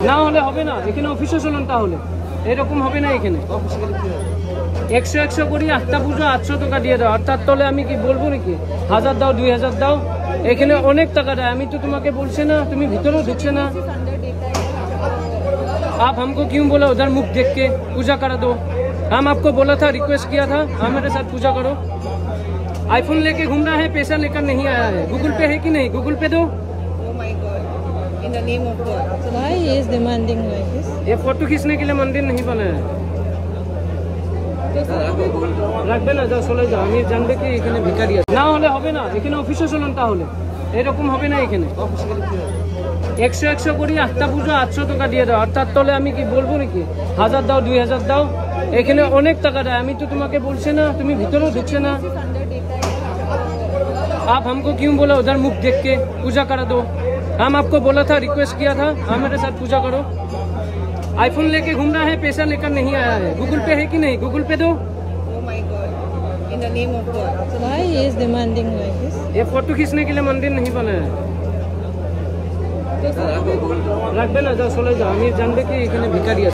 না হলে হবে না, এখানে অফিসে চলুন তাহলে, এরকম হবে না এখানে। 100 করি 8টা পুজো 800 টাকা দিয়ে দাও, আর তার তলে আমি কি বলবো নাকি 1000 দাও 2000 দাও, এখানে অনেক টাকা দেয়। আমি তো তোমাকে বলছি না, তুমি ভিতরেও ঢুকছে না। आप हमको क्यों बोला उधर मुख देख के पूजा करा दो? हम आपको बोला था, रिक्वेस्ट किया था, हाँ मेरे साथ पूजा करो। आईफोन लेके घूम रहा है, पैसा लेकर नहीं आया है। गूगल पे है कि नहीं? गूगल पे दो। Oh my God. In the name of God. So why he is demanding like this? ये फोटो खींचने के लिए मंदिर नहीं बना है। রাখবে না, যাও চলে যাও। আমি জানবে কি এখানে ভিখারি আছে। না হলে হবে না, এখানে অফিসে চলুন তাহলে, এরকম হবে না এখানে। 100 করি 8টা পুজো 800 টাকা দিয়ে দাও, আর তার তলে আমি কি বলবো নাকি 1000 দাও 2000 দাও, এখানে অনেক টাকা দেয়। আমি তো তোমাকে বলছি না, তুমি ভিতরেও ঢুকছে না। आप हमको क्यों बोला उधर मुख देख के पूजा करा दो? हम आपको बोला था, रिक्वेस्ट किया था, हाँ मेरे साथ पूजा करो। आईफोन लेके घूम रहा है, पैसा लेकर नहीं आया है। गूगल पे है कि नहीं? गूगल पे दो। Oh my God. In the name of God. So why he is demanding like this? ये फोटो खींचने के लिए मंदिर नहीं बना है। রাখবে না, যাও চলে যাও। আমি জানবে কি এখানে ভিখারি আছে।